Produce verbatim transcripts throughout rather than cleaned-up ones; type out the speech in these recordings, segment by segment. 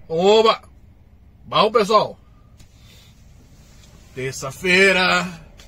Oba! Bom, pessoal, terça-feira,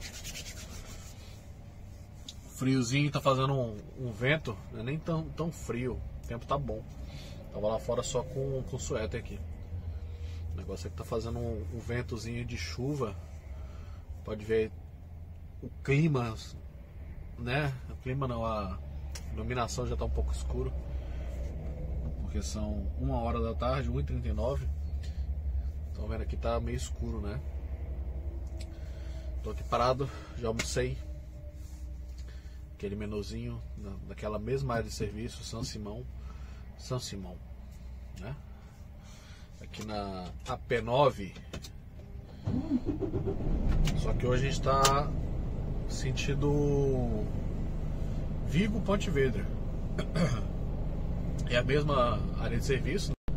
friozinho, tá fazendo um, um vento, não é nem tão, tão frio, o tempo tá bom. Tava lá fora só com, com suéter aqui. O negócio é que tá fazendo um, um ventozinho de chuva. Pode ver o clima, né? O clima não, a iluminação já tá um pouco escuro, porque são uma hora da tarde, uma e trinta e nove. Estão vendo aqui, tá meio escuro, né? Tô aqui parado, já almocei. Aquele menuzinho daquela mesma área de serviço, São Simão. São Simão, né? Aqui na A P nove. Só que hoje a gente tá sentido Vigo, Ponte Vedra. É a mesma área de serviço, né?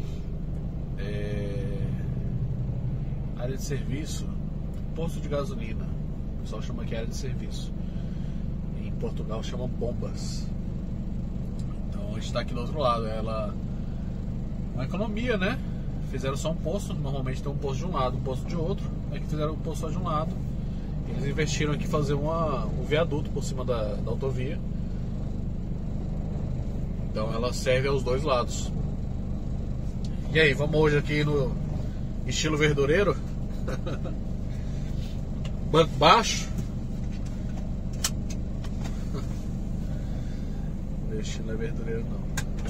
É... área de serviço, posto de gasolina. O pessoal chama aqui área de serviço. Em Portugal chama bombas. Então a gente está aqui do outro lado. Ela, uma economia, né? Fizeram só um posto. Normalmente tem um posto de um lado, um posto de outro. Aqui fizeram um posto só de um lado. Eles investiram aqui fazer uma, um viaduto por cima da, da autovia. Então ela serve aos dois lados. E aí, vamos hoje aqui no estilo verdureiro? Banco baixo. Meu estilo não é verdureiro não.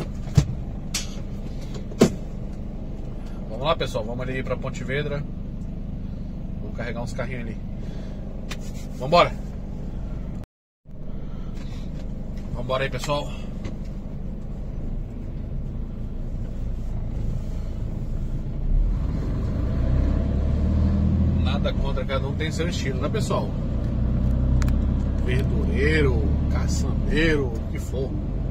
Vamos lá, pessoal, vamos ali pra Ponte Vedra. Vamos carregar uns carrinhos ali. Vambora. Vambora aí, pessoal. Nada contra, cada um tem seu estilo, né, pessoal? Verdureiro, caçambeiro, o que for.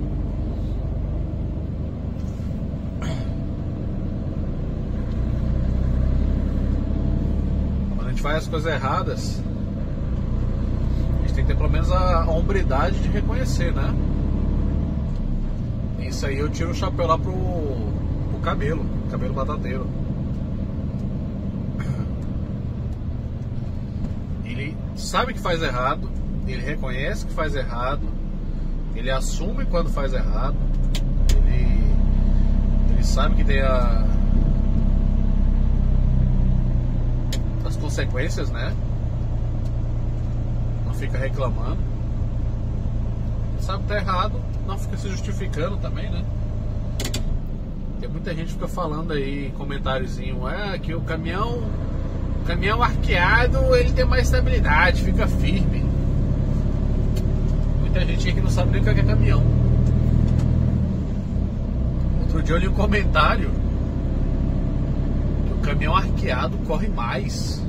Quando a gente faz as coisas erradas, a gente tem que ter pelo menos a, a hombridade de reconhecer, né? Isso aí eu tiro o chapéu lá pro, pro cabelo, cabelo batateiro. Ele sabe que faz errado, ele reconhece que faz errado, ele assume quando faz errado, ele, ele sabe que tem a, as consequências, né? Não fica reclamando. Sabe que tá errado, não fica se justificando também, né? Tem muita gente que fica falando aí, comentáriozinho, é que o caminhão... O caminhão arqueado, ele tem mais estabilidade, fica firme. Muita gente aí que não sabe nem o que é caminhão. Outro dia eu li um comentário que o caminhão arqueado corre mais.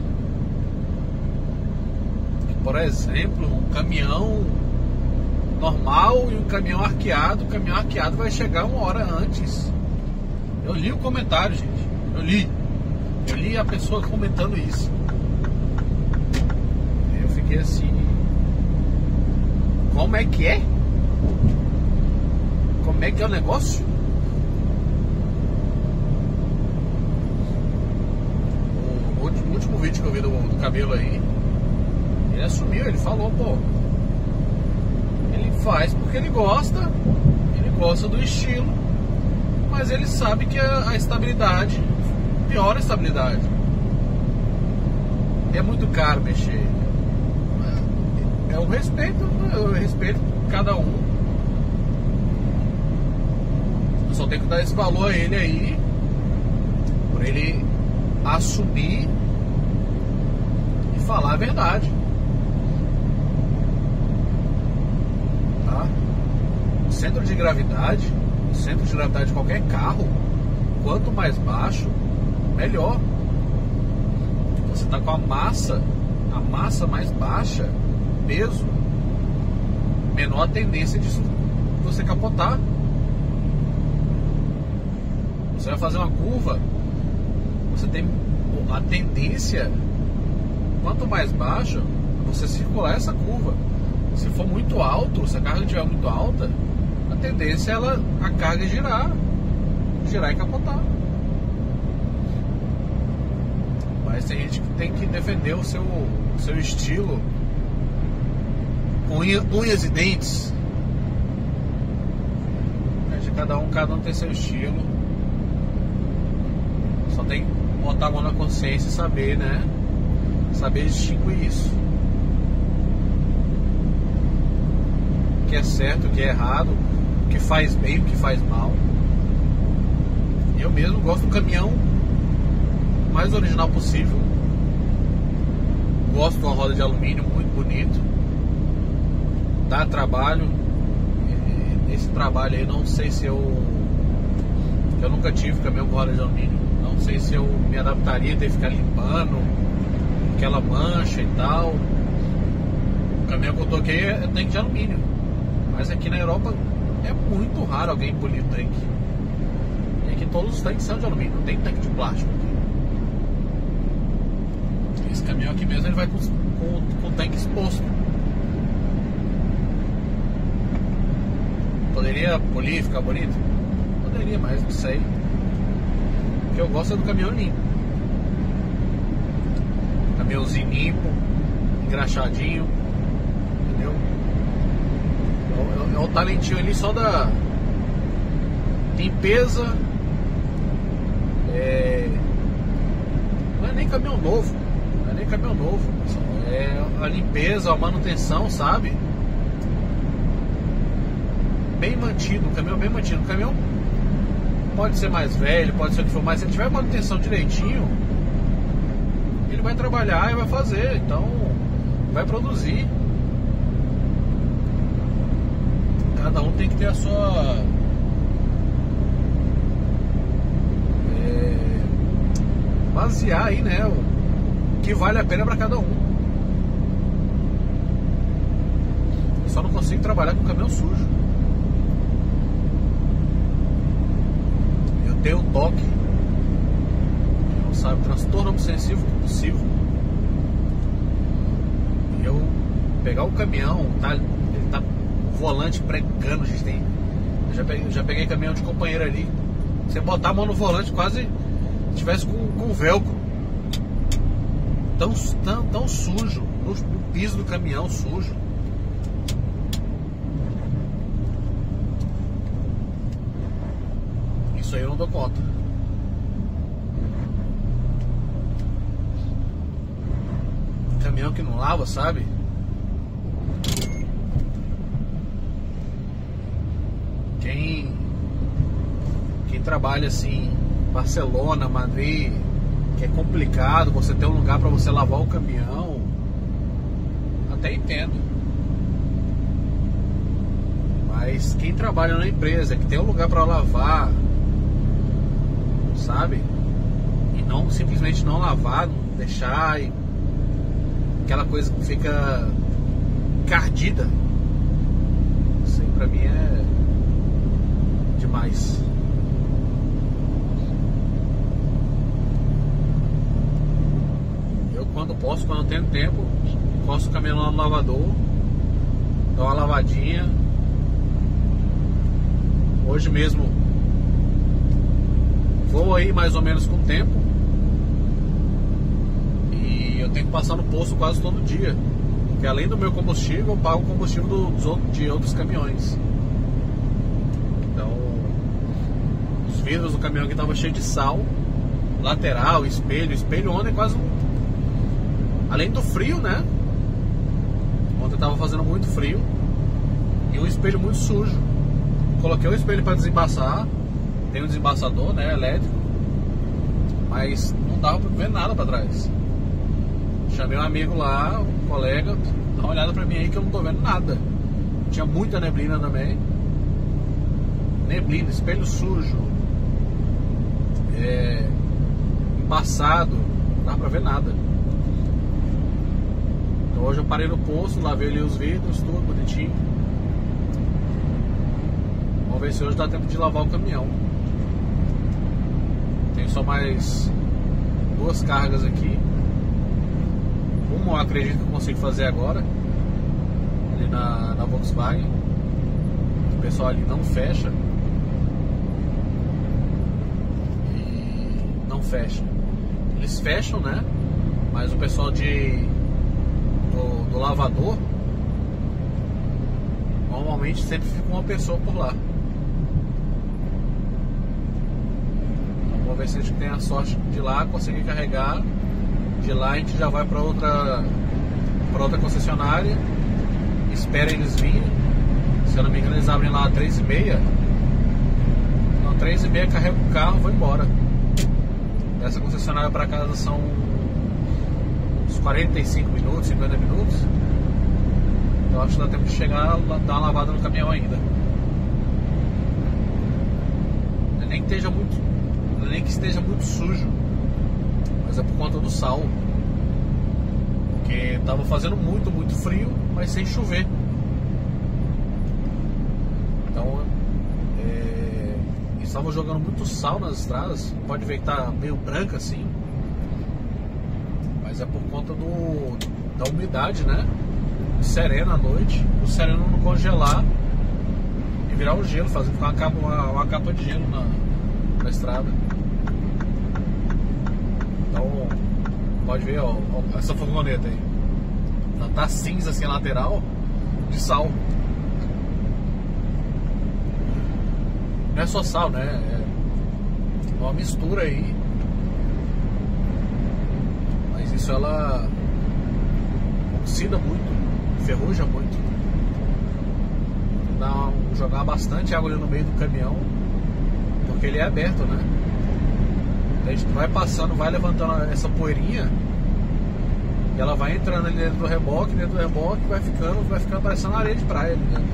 Por exemplo, um caminhão normal e um caminhão arqueado, o caminhão arqueado vai chegar uma hora antes. Eu li o comentário, gente. Eu li. Eu li a pessoa comentando isso. Eu fiquei assim... Como é que é? Como é que é o negócio? O último, último vídeo que eu vi do, do cabelo aí, ele assumiu, ele falou, pô, ele faz porque ele gosta, ele gosta do estilo, mas ele sabe que a, a estabilidade... pior a estabilidade. É muito caro mexer. É o respeito, eu respeito cada um. Eu só tenho que dar esse valor a ele aí, por ele assumir e falar a verdade. Tá? O centro de gravidade, o centro de gravidade de qualquer carro, quanto mais baixo, melhor. Você está com a massa, a massa mais baixa, peso, menor a tendência de você capotar. Você vai fazer uma curva, você tem a tendência, quanto mais baixa, você circular essa curva. Se for muito alto, se a carga estiver muito alta, a tendência é ela, a carga girar, girar e capotar. Mas tem gente que tem que defender o seu, o seu estilo com unha, unhas e dentes. De cada um, cada um tem seu estilo. Só tem que botar a mão na consciência e saber, né? Saber distinguir isso. O que é certo, o que é errado, o que faz bem, o que faz mal. Eu mesmo gosto do caminhão mais original possível. Gosto de uma roda de alumínio muito bonito. Dá trabalho. Esse trabalho aí, não sei se eu eu nunca tive caminhão com roda de alumínio. Não sei se eu me adaptaria a ter que ficar limpando aquela mancha e tal. O caminhão que eu toquei é tanque de alumínio, mas aqui na Europa é muito raro alguém polir o tanque. E aqui todos os tanques são de alumínio, não tem tanque de plástico aqui. Esse caminhão aqui mesmo ele vai com, com, com o tanque exposto. Poderia polir, ficar bonito? Poderia, mas não sei. O que eu gosto é do caminhão limpo. Caminhãozinho limpo, engraxadinho, entendeu? É, é, é o talentinho ali só da limpeza. É... Não é nem caminhão novo, não é nem caminhão novo. É a limpeza, a manutenção, sabe? Bem mantido, um caminhão bem mantido. O caminhão pode ser mais velho, pode ser o que for, mas se ele tiver manutenção direitinho, ele vai trabalhar e vai fazer, então vai produzir. Cada um tem que ter a sua é, basear aí, né, o que vale a pena para cada um. Eu só não consigo trabalhar com caminhão sujo. Tem o toque, quem não sabe, transtorno obsessivo compulsivo. E eu pegar o caminhão, tá, ele tá o volante pregando, gente, tem, eu já peguei, já peguei caminhão de companheiro ali, você botar a mão no volante quase tivesse com, com velcro, tão, tão, tão sujo, no, no piso do caminhão sujo. Isso aí eu não dou conta. Caminhão que não lava, sabe? Quem Quem trabalha assim, Barcelona, Madrid, que é complicado você ter um lugar para você lavar o caminhão, até entendo. Mas quem trabalha na empresa, que tem um lugar para lavar, sabe? E não simplesmente não lavar, não deixar e aquela coisa que fica encardida. Isso aí pra mim é demais. Eu quando posso, quando eu tenho tempo, encosto o caminhão lá no lavador, dou uma lavadinha. Hoje mesmo vou aí mais ou menos com o tempo e eu tenho que passar no posto quase todo dia, porque além do meu combustível eu pago o combustível do, dos outros, de outros caminhões. Então os vidros do caminhão aqui estavam cheios de sal, lateral, espelho, espelho ontem quase um... além do frio, né? Ontem estava fazendo muito frio e um espelho muito sujo. Coloquei o espelho para desembaçar. Tem um desembaçador, né, elétrico, mas não dava para ver nada para trás. Chamei um amigo lá, um colega, dá uma olhada para mim aí que eu não tô vendo nada. Tinha muita neblina também. Neblina, espelho sujo, é, embaçado, não dava para ver nada. Então hoje eu parei no posto, lavei ali os vidros, tudo bonitinho. Vamos ver se hoje dá tempo de lavar o caminhão. Tem só mais duas cargas aqui. Uma eu acredito que eu consigo fazer agora, ali na, na Volkswagen. O pessoal ali não fecha. E não fecha. Eles fecham, né? Mas o pessoal de do, do lavador normalmente sempre fica uma pessoa por lá. Então vamos ver se a gente tem a sorte de lá conseguir carregar. De lá a gente já vai para outra para outra concessionária, espera eles virem. Se eu não me engano, eles abrem lá às três e meia. Não, três e meia carrega o carro e vou embora. Dessa concessionária para casa são uns quarenta e cinco minutos, cinquenta minutos. Eu acho que dá tempo de chegar, dar uma lavada no caminhão ainda. Nem que esteja muito, nem que esteja muito sujo, mas é por conta do sal. Porque tava fazendo muito, muito frio, mas sem chover. Então, é, estavam jogando muito sal nas estradas. Pode ver que tá meio branca assim, mas é por conta do, da umidade, né? Serena à noite, o sereno não congelar e virar um gelo, fazer uma capa, uma, uma capa de gelo na, na estrada. Então, pode ver, ó, ó, essa furgoneta aí, ela tá cinza assim, lateral de sal. Não é só sal, né? É uma mistura aí. Mas isso ela oxida muito, ferruja muito. Dá um, jogar bastante água ali no meio do caminhão, porque ele é aberto, né? A gente vai passando, vai levantando essa poeirinha e ela vai entrando ali dentro do reboque, dentro do reboque vai ficando, vai ficando parecendo areia de praia ali dentro.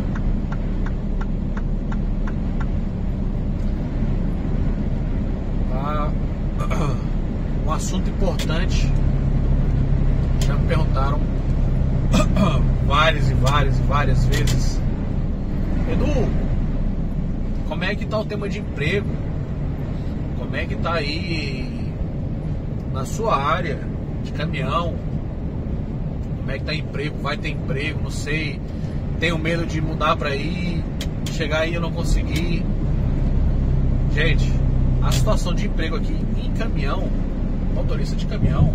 Ah, um assunto importante, já me perguntaram várias e várias e várias vezes: Edu, como é que tá o tema de emprego? Como é que tá aí na sua área de caminhão? Como é que tá emprego? Vai ter emprego? Não sei. Tenho medo de mudar pra aí, chegar aí e eu não conseguir. Gente, a situação de emprego aqui em caminhão, motorista de caminhão,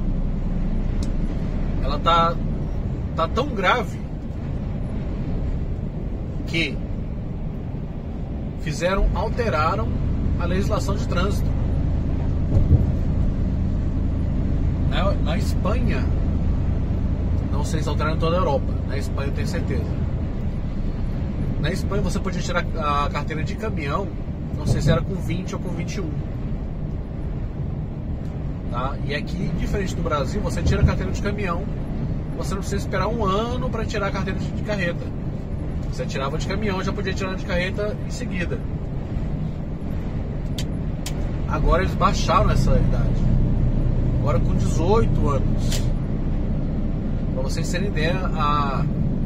ela tá tá tão grave que fizeram, alteraram a legislação de trânsito. Na, na Espanha, não sei se alteraram em toda a Europa, na Espanha eu tenho certeza. Na Espanha você podia tirar a carteira de caminhão, não sei se era com vinte ou com vinte e um. Tá? E aqui, diferente do Brasil, você tira a carteira de caminhão, você não precisa esperar um ano para tirar a carteira de carreta. Você tirava de caminhão, já podia tirar de carreta em seguida. Agora eles baixaram essa idade. Agora com dezoito anos. Para vocês terem ideia, a...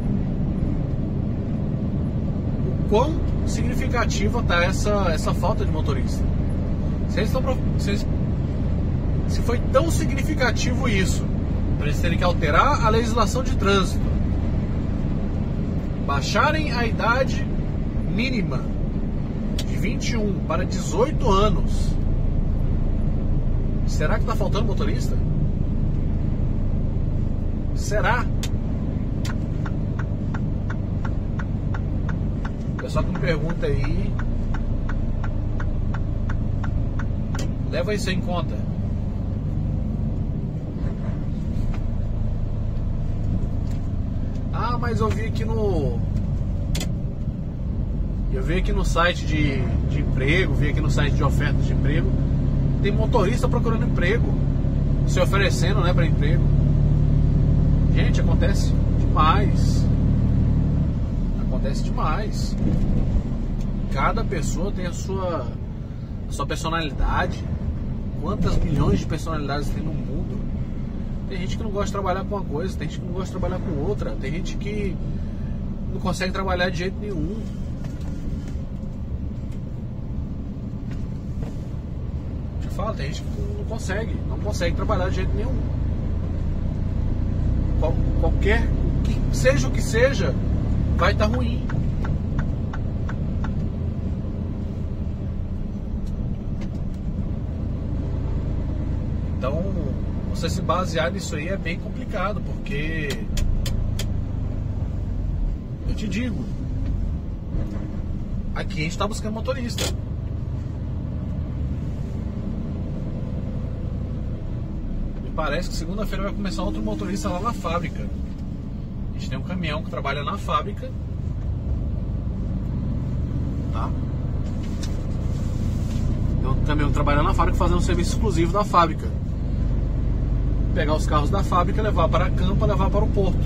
o quão significativa está essa, essa falta de motorista. Se, eles estão... Se, Se foi tão significativo isso, para eles terem que alterar a legislação de trânsito, baixarem a idade mínima de vinte e um para dezoito anos, será que está faltando motorista? Será? O pessoal que me pergunta aí, leva isso em conta. Ah, mas eu vi aqui no... Eu vi aqui no site de, de emprego, vi aqui no site de ofertas de emprego, tem motorista procurando emprego, se oferecendo, né, para emprego. Gente, acontece demais. Acontece demais. Cada pessoa tem a sua, a sua personalidade. Quantas milhões de personalidades tem no mundo? Tem gente que não gosta de trabalhar com uma coisa, tem gente que não gosta de trabalhar com outra, tem gente que não consegue trabalhar de jeito nenhum. Eu te falo, tem gente que não consegue, não consegue trabalhar de jeito nenhum. Qual, qualquer, que seja o que seja, vai estar ruim. Então, você se basear nisso aí é bem complicado, porque eu te digo, aqui a gente está buscando motorista. Me parece que segunda-feira vai começar outro motorista lá na fábrica. A gente tem um caminhão que trabalha na fábrica, tá? Tem um caminhão que trabalha na fábrica fazendo um serviço exclusivo da fábrica. Pegar os carros da fábrica, levar para a campa, levar para o porto.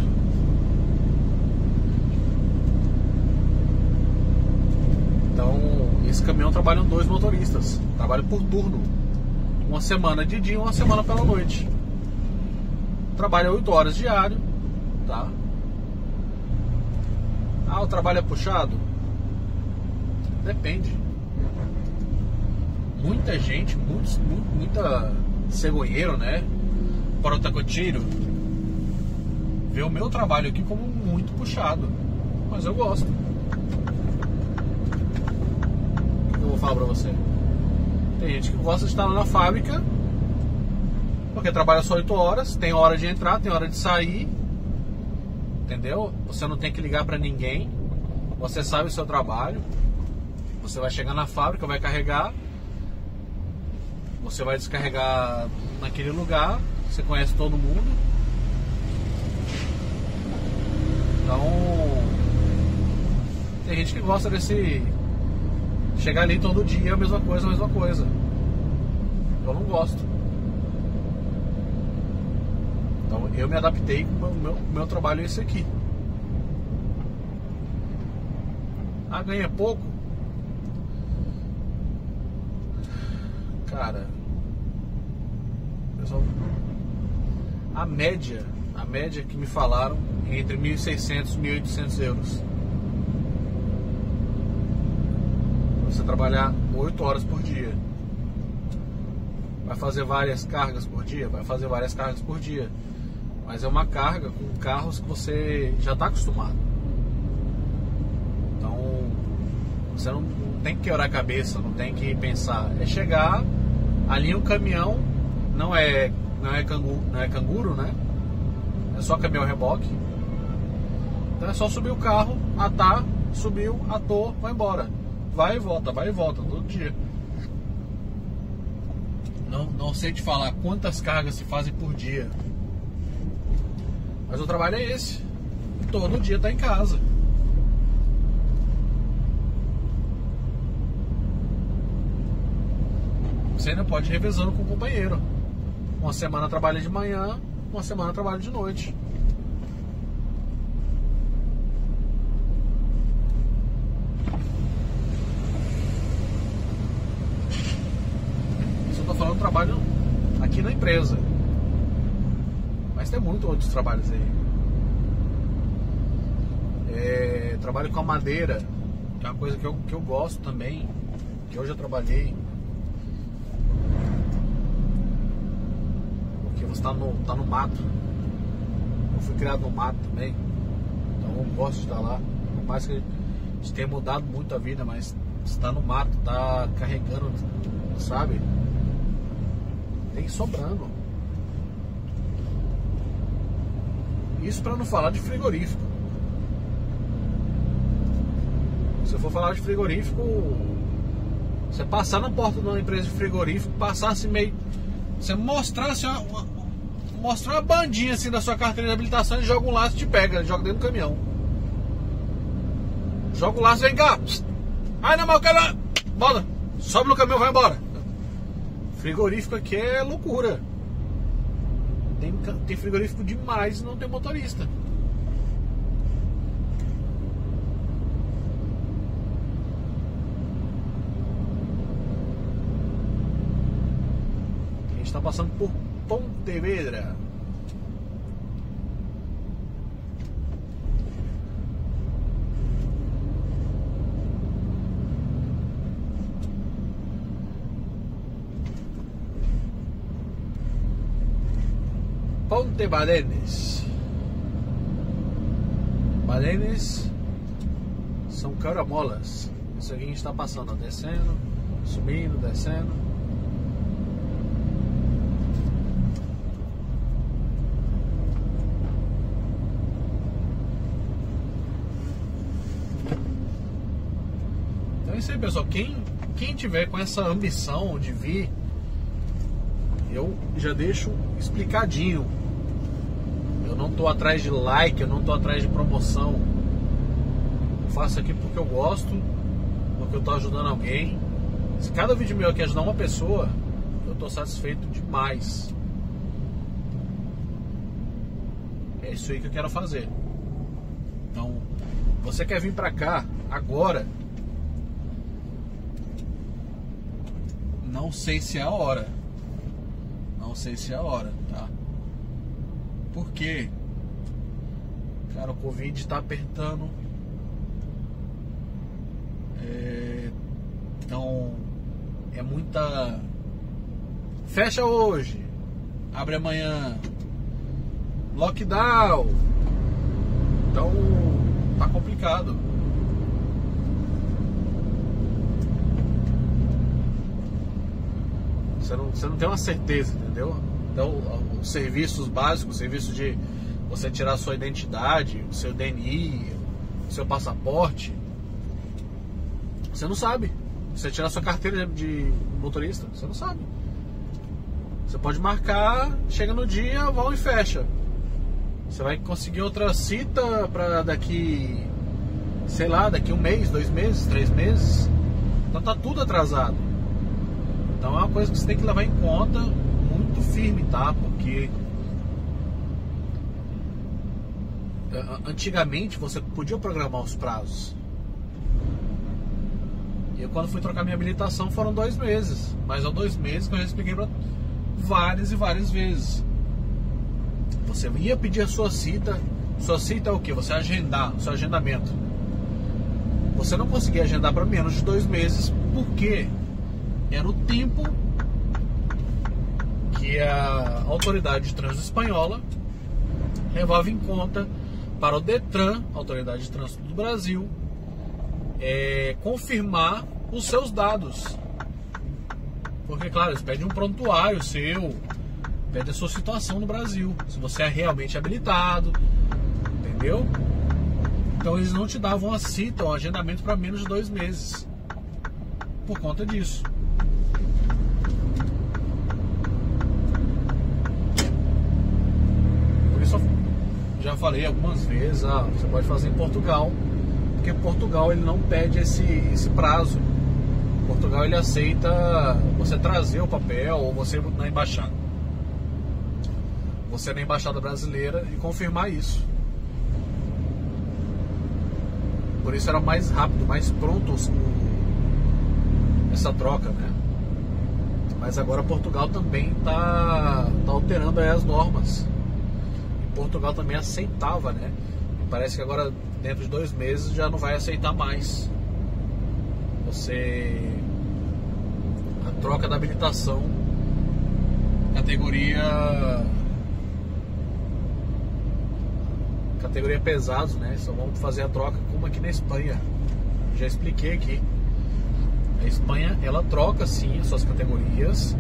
Então, esse caminhão trabalham dois motoristas. Trabalham por turno. Uma semana de dia e uma semana pela noite. Trabalha oito horas diário, tá? Ah, o trabalho é puxado? Depende. Muita gente, muitos, muita cegonheiro, né? Protacoteiro, vê o meu trabalho aqui como muito puxado, mas eu gosto. O que eu vou falar pra você? Tem gente que gosta de estar lá na fábrica porque trabalha só oito horas, tem hora de entrar, tem hora de sair, entendeu? Você não tem que ligar pra ninguém, você sabe o seu trabalho, você vai chegar na fábrica, vai carregar, você vai descarregar naquele lugar. Você conhece todo mundo. Então, tem gente que gosta desse chegar ali todo dia, a mesma coisa, a mesma coisa. Eu não gosto. Então eu me adaptei com o meu, meu trabalho é esse aqui. Ah, ganha pouco? Cara, pessoal, a média, a média que me falaram é entre mil e seiscentos e mil e oitocentos euros. Você trabalhar oito horas por dia. Vai fazer várias cargas por dia? Vai fazer várias cargas por dia. Mas é uma carga com carros que você já está acostumado. Então, você não, não tem que quebrar a cabeça, não tem que pensar. É chegar, alinha o caminhão, não é, não é, canguru, não é canguru, né? É só caminhão reboque. Então é só subir o carro, atar, subiu, atou, vai embora. Vai e volta, vai e volta, todo dia. Não, não sei te falar quantas cargas se fazem por dia. Mas o trabalho é esse. Todo dia tá em casa. Você ainda pode ir revezando com o companheiro. Uma semana trabalha de manhã, uma semana trabalha de noite. Isso eu tô falando trabalho aqui na empresa. Mas tem muitos outros trabalhos aí. É, trabalho com a madeira, que é uma coisa que eu, que eu gosto também, que eu já trabalhei. Porque você tá no, tá no mato. Eu fui criado no mato também. Então eu gosto de estar lá. Por mais que a gente tenha mudado muito a vida, mas você tá no mato, tá carregando, sabe? Tem sobrando. Isso para não falar de frigorífico. Se eu for falar de frigorífico, você passar na porta de uma empresa de frigorífico, passasse meio, você mostrasse uma, uma, mostrar uma bandinha assim da sua carteira de habilitação, e joga um laço e te pega, joga dentro do caminhão. Joga o laço, vem cá. Ai não, mas eu quero. Bota, sobe no caminhão, vai embora. Frigorífico aqui é loucura. Tem, tem frigorífico demais e não tem motorista. A gente está passando por Pontevedra. Ponte Badenes. Badenes são caramolas. Isso aqui a gente está passando, ó, descendo, subindo, descendo. aí, pessoal, quem, quem tiver com essa ambição de vir, eu já deixo explicadinho. Eu não tô atrás de like, eu não tô atrás de promoção. Eu faço aqui porque eu gosto, porque eu tô ajudando alguém. Se cada vídeo meu aqui ajudar uma pessoa, eu tô satisfeito demais. É isso aí que eu quero fazer. Então, você quer vir pra cá agora? Não sei se é a hora. Não sei se é a hora, tá? Por quê? Cara, o Covid tá apertando. É... Então, é muita... Fecha hoje, abre amanhã, lockdown. Então, tá complicado. Você não, você não tem uma certeza, entendeu? Então, os serviços básicos, o serviço de você tirar a sua identidade, o seu D N I, o seu passaporte, você não sabe. Você tirar a sua carteira de motorista, você não sabe. Você pode marcar, chega no dia, vão e fecha. Você vai conseguir outra cita para daqui, sei lá, daqui um mês, dois meses, três meses. Então tá tudo atrasado. Então é uma coisa que você tem que levar em conta muito firme, tá? Porque antigamente você podia programar os prazos. E eu, quando fui trocar minha habilitação, foram dois meses. Mas são dois meses que eu já expliquei pra várias e várias vezes. Você ia pedir a sua cita. Sua cita é o que? Você agendar, o seu agendamento. Você não conseguia agendar para menos de dois meses. Por quê? Era o tempo que a autoridade de trânsito espanhola levava em conta para o Detran, Autoridade de Trânsito do Brasil, é, confirmar os seus dados. Porque, claro, eles pedem um prontuário seu, pedem a sua situação no Brasil, se você é realmente habilitado, entendeu? Então eles não te davam a cita, um agendamento para menos de dois meses por conta disso. Por isso eu já falei algumas vezes, ah, você pode fazer em Portugal, porque Portugal ele não pede esse, esse prazo. Portugal ele aceita você trazer o papel ou você na embaixada. Você na embaixada brasileira e confirmar isso. Por isso era mais rápido, mais pronto essa troca, né? Mas agora Portugal também está tá alterando aí as normas. E Portugal também aceitava, né? E parece que agora dentro de dois meses já não vai aceitar mais. Você a troca da habilitação categoria categoria pesados, né? Só vamos fazer a troca como aqui na Espanha. Já expliquei aqui. A Espanha ela troca sim as suas categorias,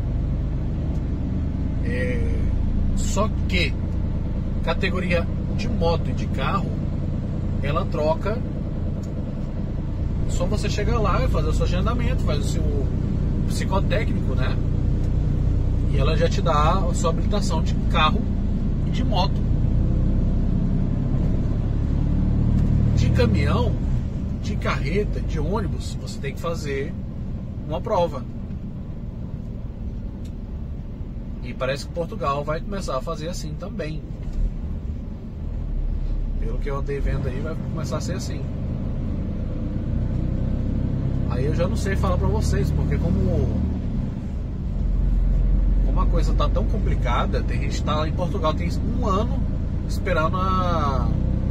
é... só que categoria de moto e de carro ela troca. Só você chegar lá e fazer o seu agendamento, faz o seu psicotécnico, né? E ela já te dá a sua habilitação de carro e de moto. De caminhão, de carreta, de ônibus, você tem que fazer uma prova. E parece que Portugal vai começar a fazer assim também. Pelo que eu andei vendo aí, vai começar a ser assim. Aí eu já não sei falar pra vocês, porque como, como a coisa tá tão complicada, tem gente que tá lá em Portugal, tem um ano esperando a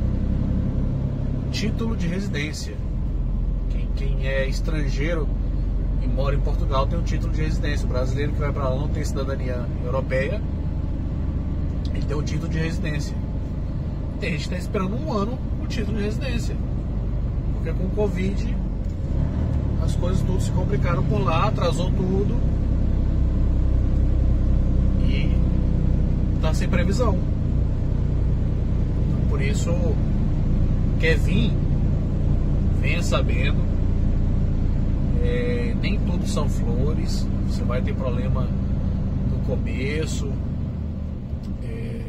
título de residência. Quem, quem é estrangeiro e mora em Portugal tem um título de residência. O brasileiro que vai pra lá não tem cidadania europeia, ele tem um título de residência. Tem gente que tá esperando um ano o título de residência, porque com o Covid as coisas tudo se complicaram por lá, atrasou tudo e tá sem previsão. Então, por isso, quer vir, venha sabendo. é, nem tudo são flores, você vai ter problema no começo. É,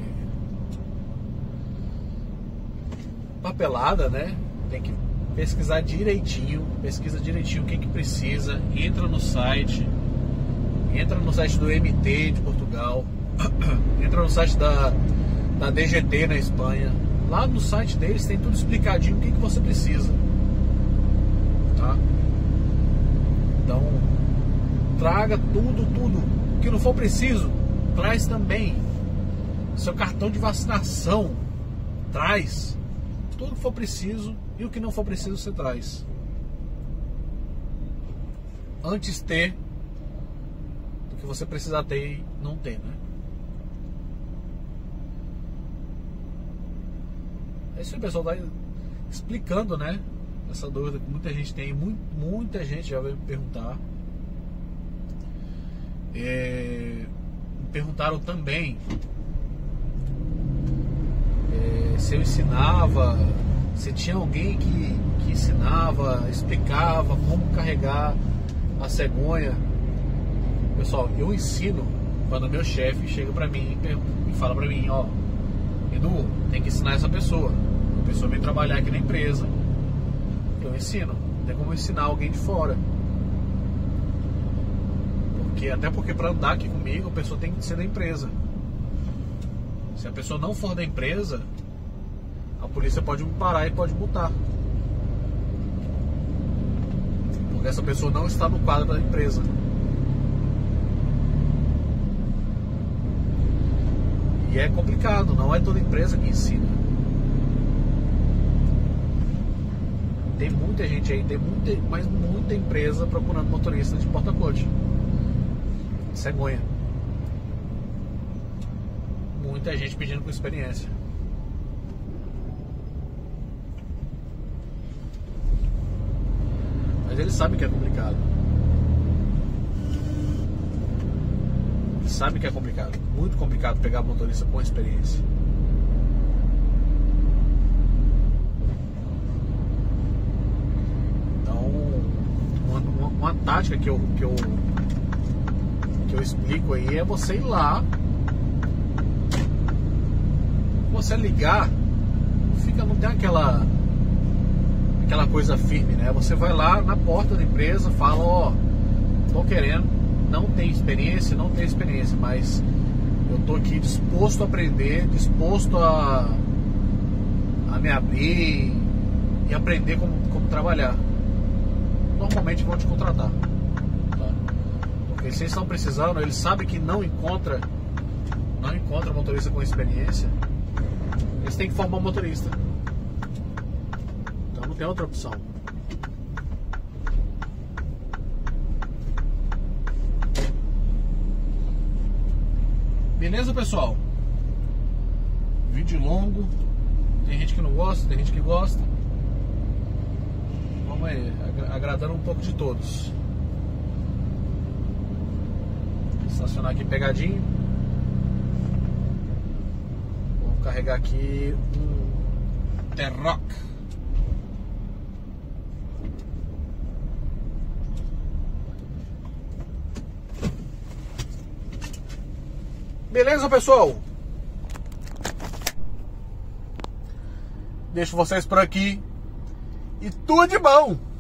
papelada, né? Tem que pesquisar direitinho, pesquisa direitinho o que que precisa, entra no site, entra no site do M T de Portugal, entra no site da, da D G T na Espanha. Lá no site deles tem tudo explicadinho o que que você precisa, tá? Então traga tudo, tudo o que não for preciso, traz também. Seu cartão de vacinação, traz tudo que for preciso, e o que não for preciso você traz. Antes ter do que você precisar ter e não ter, né? É isso aí, pessoal, tá explicando, né? Essa dúvida que muita gente tem, muito, muita gente já veio me perguntar. É, me perguntaram também é, se eu ensinava, se tinha alguém que, que ensinava, explicava como carregar a cegonha. Pessoal, eu ensino quando meu chefe chega pra mim e fala pra mim, ó, Edu, tem que ensinar essa pessoa. A pessoa vem trabalhar aqui na empresa, eu ensino. Não tem como ensinar alguém de fora. Porque, até porque para andar aqui comigo, a pessoa tem que ser da empresa. Se a pessoa não for da empresa, a polícia pode me parar e pode multar. Porque essa pessoa não está no quadro da empresa. E é complicado, não é toda empresa que ensina. Tem muita gente aí, tem muita, mas muita empresa procurando motorista de porta-coach, cegonha. Muita gente pedindo com experiência. Mas eles sabem que é complicado. Eles sabem que é complicado. Muito complicado pegar motorista com experiência. Então, uma, uma, uma tática que eu, que eu que eu explico aí é você ir lá, você ligar, fica, não tem aquela aquela coisa firme, né? Você vai lá na porta da empresa, fala, ó, tô querendo, não tem experiência, não tem experiência, mas eu tô aqui disposto a aprender, disposto a, a me abrir e aprender como, como trabalhar. Normalmente vão te contratar, tá? Porque se eles estão precisando, eles sabem que não encontra não encontra motorista com experiência, eles têm que formar um motorista. Então não tem outra opção. Beleza, pessoal? Vídeo longo. Tem gente que não gosta, tem gente que gosta. Vamos aí, agradando um pouco de todos. Estacionar aqui pegadinho. Vou carregar aqui um T-Roc. Beleza, pessoal? Deixo vocês por aqui. E tudo de bom!